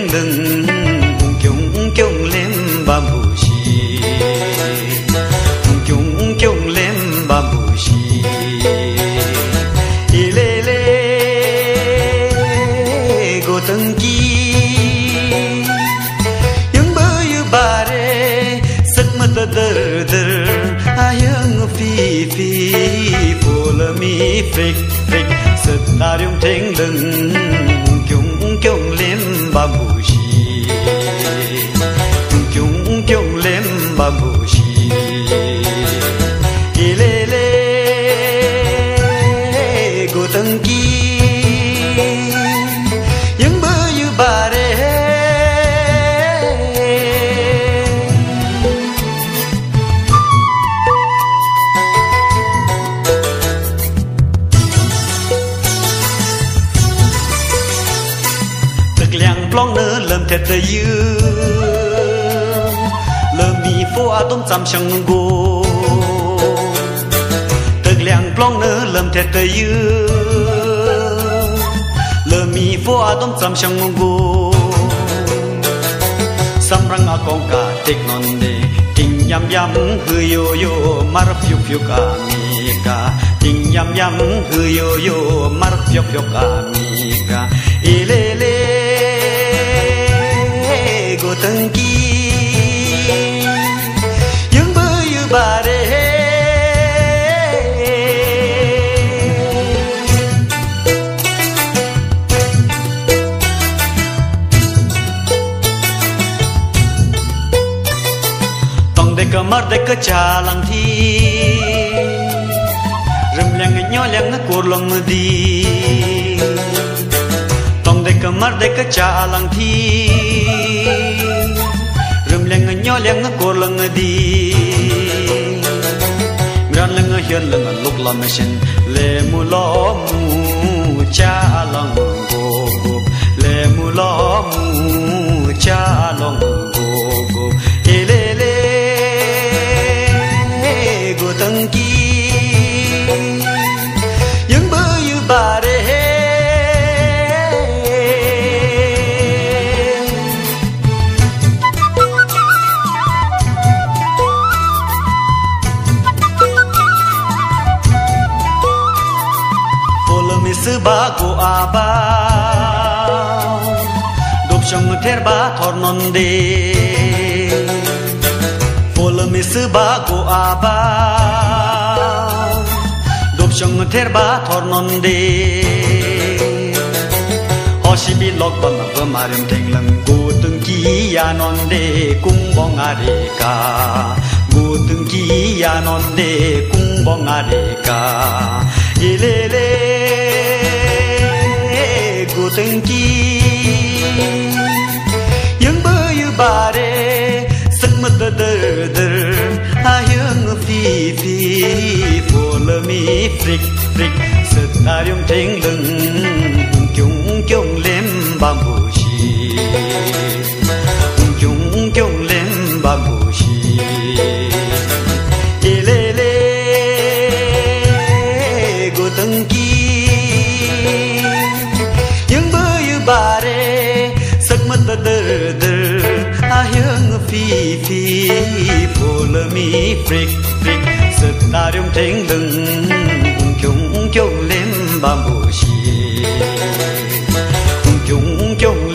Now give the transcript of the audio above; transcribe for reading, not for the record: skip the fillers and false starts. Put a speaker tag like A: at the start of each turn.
A: lưng chung lên ba mù xì chung lên ba mù xì lê lê go từng chi những bơ yu ba re sắc mất đờ đờ ayang phi phi phô mi phịch phịch sắc ta dùng thèn lưng chung lên ba mù xì chung lên ba mù xì lê lê go từng chi những bơ yu ba re plong nơ lầm thẹt tơ dư lầm mi phô a tôm chăm sang go tơ liang plong nơ lầm thẹt tơ dư lầm mi phô a tôm chăm sang go sam rang a kong ka tek non de ting yam yam hu yo yo mar phiu phiu ka mi ka ting yam yam hu yo yo mar phiu phiu ka mi ka le le go từng chi những bơ yu ba re tòng de cơ mar de cơ cha lang thi rem leng nyo leng ko long di tòng de cơ mar de cơ cha lang thi leng nyo leng ko lang di gran leng hian leng luk la mission le mu lo mu cha long go go le mu lo mu cha long go go le le go từng chi những bơ yu ba re sư ba go a ba đốp trong ther ba thor non de follow me sư ba go a ba đốp trong ther ba thor non de ho si bi lok ba ma ba ma rem theng lang go từng ki ya non de cung bong a re ka go từng ki ya non de cung bong a re ka le le go từng chi những bơ yu ba re sắc mất đờ đờ ayang phi phi follow me frick frick sắc ta dùng thèn lưng chung lên ba mù xì chung lên ba mù xì lê lê go từng chi những bơ yu ba re sắc mất đờ đờ ayang phi phi follow me frick frick sắc ta dùng thèn lưng chung lên ba mù xì chung